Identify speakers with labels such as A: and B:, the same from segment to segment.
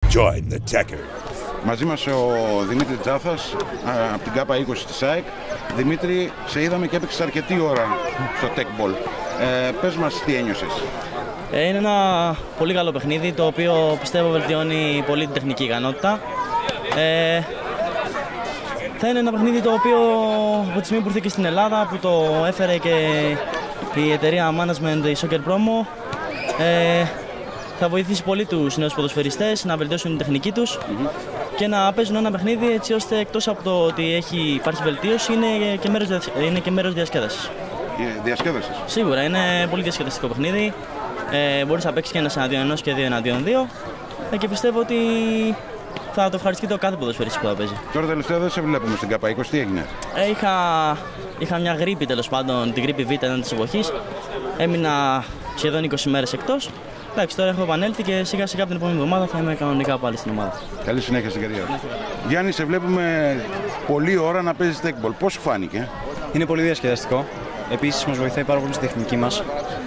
A: Join the Techers.
B: Μαζί μας ο Δημήτρης Τζάθας από την ΚΑΠΑ 20 της ΑΕΚ. Δημήτρη, σε είδαμε και έπαιξες αρκετή ώρα στο Tech Ball. Πες μας τι ένιωσες.
C: Είναι ένα πολύ καλό παιχνίδι, το οποίο πιστεύω βελτιώνει πολύ την τεχνική ικανότητα. Θα είναι ένα παιχνίδι το οποίο από τη στιγμή που ήρθε και στην Ελλάδα, που το έφερε και η εταιρεία management, η Soccer Promo, θα βοηθήσει πολύ τους νέους ποδοσφαιριστές να βελτιώσουν την τεχνική τους και να παίζουν ένα παιχνίδι έτσι ώστε εκτός από το ότι υπάρχει βελτίωση, είναι και μέρος διασκέδασης.
B: Διασκέδασης.
C: Σίγουρα, είναι πολύ διασκεδαστικό παιχνίδι. Μπορείς να παίξεις και 1-2-1 και 2-2 και πιστεύω ότι θα το ευχαριστεί το κάθε ποδοσφαιριστής που θα παίζει.
B: Τώρα τελευταία δεν σε βλέπουμε στην ΚΑΠΑ 20, τι έγινε?
C: Είχα μια γρίπη, τέλος πάντων, την γρίπη Β της εποχής. Έμεινα σχεδόν 20 μέρες εκτός. Εντάξει, τώρα έχω επανέλθει και σιγά σιγά την επόμενη εβδομάδα θα είμαι κανονικά πάλι στην ομάδα.
B: Καλή συνέχεια στην καριέρα. Γιάννη, σε βλέπουμε πολλή ώρα να παίζεις Tech Ball. Πώς σου φάνηκε?
D: Είναι πολύ διασκεδαστικό. Επίσης μας βοηθάει πάρα πολύ στη τεχνική μας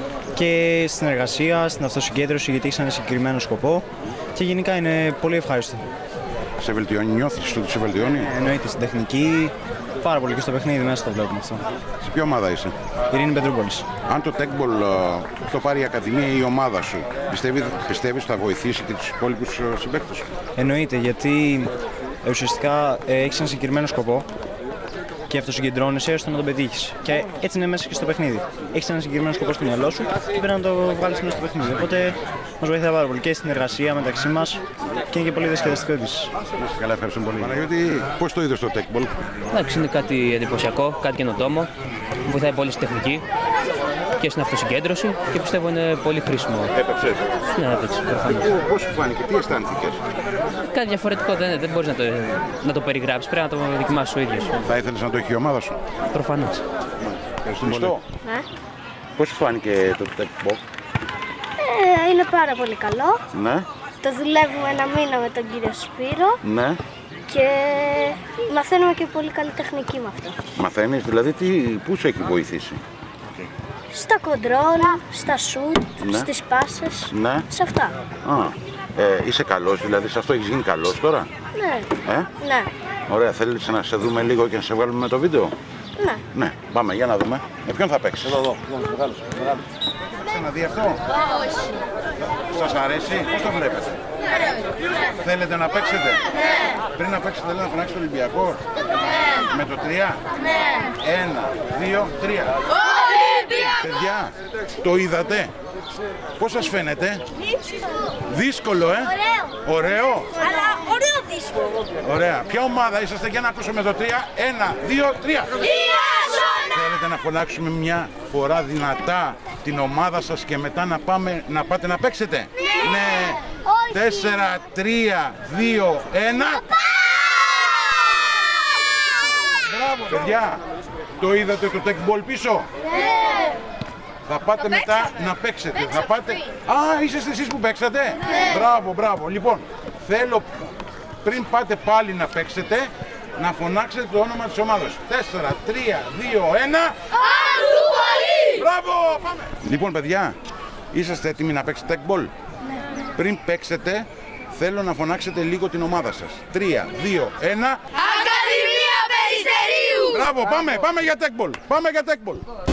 D: και στην εργασία, στην αυτοσυγκέντρωση, γιατί έχει ένα συγκεκριμένο σκοπό και γενικά είναι πολύ ευχάριστο.
B: Σε βελτιώνει, νιώθεις ότι σε βελτιώνει?
D: Εννοείται, στην τεχνική πάρα πολύ και στο παιχνίδι μέσα το βλέπουμε αυτό.
B: Σε ποια ομάδα είσαι?
D: Ειρήνη Πετρούπολης.
B: Αν το Tech Ball το πάρει η Ακαδημία ή η ομάδα σου, πιστεύεις θα βοηθήσει και τους υπόλοιπους συμπαίκτες σου?
D: Εννοείται, γιατί ουσιαστικά έχει ένα συγκεκριμένο σκοπό και αυτοσυγκεντρώνεσαι ώστε να τον πετύχεις. Και έτσι είναι μέσα και στο παιχνίδι. Έχεις ένα συγκεκριμένο σκοπό στο μυαλό σου και πρέπει να το βγάλεις μέσα στο παιχνίδι. Οπότε μας βοηθάει πάρα πολύ και στην εργασία μεταξύ μας και είναι και πολύ διασκεδαστικό επίσης.
B: Καλά, ευχαριστώ πολύ. Παναγιώτη, πώς το είδες το Tech Ball?
E: Εντάξει, είναι κάτι εντυπωσιακό, κάτι καινοτόμο. Βοηθάει πολύ στη τεχνική και στην αυτοσυγκέντρωση και πιστεύω είναι πολύ χρήσιμο.
B: Έπαιξες?
E: Ναι, έπαιξε.
B: Πώς σου φάνηκε, τι αισθάνθηκες?
E: Κάτι διαφορετικό δεν μπορείς να το περιγράψεις, πρέπει να το δοκιμάσεις ο ίδιος.
B: Θα ήθελες να το έχει η ομάδα σου?
E: Προφανώς.
B: Ευχαριστούμε πολύ.
F: Ναι.
B: Πώς σου φάνηκε το Tech Ball?
F: Είναι πάρα πολύ καλό.
B: Ναι.
F: Το δουλεύουμε ένα μήνα με τον κύριο Σπύρο
B: Ναι.
F: και μαθαίνουμε και πολύ καλή τεχνική με αυτό.
B: Μαθαίνεις, δηλαδή πού σε έχει βοηθήσει?
F: Στα κοντρόλ, στα σουτ,
B: Ναι.
F: στις πάσες,
B: Ναι.
F: σε αυτά.
B: Είσαι καλός, δηλαδή σε αυτό έχεις γίνει καλός τώρα?
F: Ναι. Ναι.
B: Ωραία, θέλεις να σε δούμε λίγο και να σε βγάλουμε με το βίντεο?
F: Ναι.
B: Ναι, πάμε για να δούμε. Με ποιον θα παίξεις? Εδώ. Ξαναδεί αυτό?
F: Όχι.
B: Σας αρέσει? Πώς το βλέπετε? Θέλετε να παίξετε? Πριν να παίξετε θέλετε να φωνάξετε το Ολυμπιακό? Με το 3? 1, 2, 3. Παιδιά, το είδατε? Πώς σας φαίνεται? Δύσκολο, Ωραίο.
F: Αλλά ωραίο δύσκολο.
B: Ωραία. Ποια ομάδα είσαστε? Για να ακούσω με το 3. 1, 2, 3. Θέλετε να φωνάξουμε μια φορά δυνατά την ομάδα σας και μετά να πάτε να παίξετε? Ναι. 4, 3, 2, 1. Μπράβο, παιδιά. Το είδατε το Tech Ball πίσω? Θα πάτε μετά να παίξετε. Θα πάτε... είσαστε εσείς που παίξατε? Μπράβο, μπράβο. Λοιπόν, θέλω πριν πάτε πάλι να παίξετε, να φωνάξετε το όνομα της ομάδας. 4, 3, 2, 1. Αστρούπολη! Μπράβο, πάμε! Λοιπόν, παιδιά, είσαστε έτοιμοι να παίξετε Tech Ball? Πριν παίξετε, θέλω να φωνάξετε λίγο την ομάδα σας. 3, 2, 1.
G: Ακαδημία Περιστερίου!
B: Μπράβο, πάμε για Tech Ball. Πάμε για Tech Ball.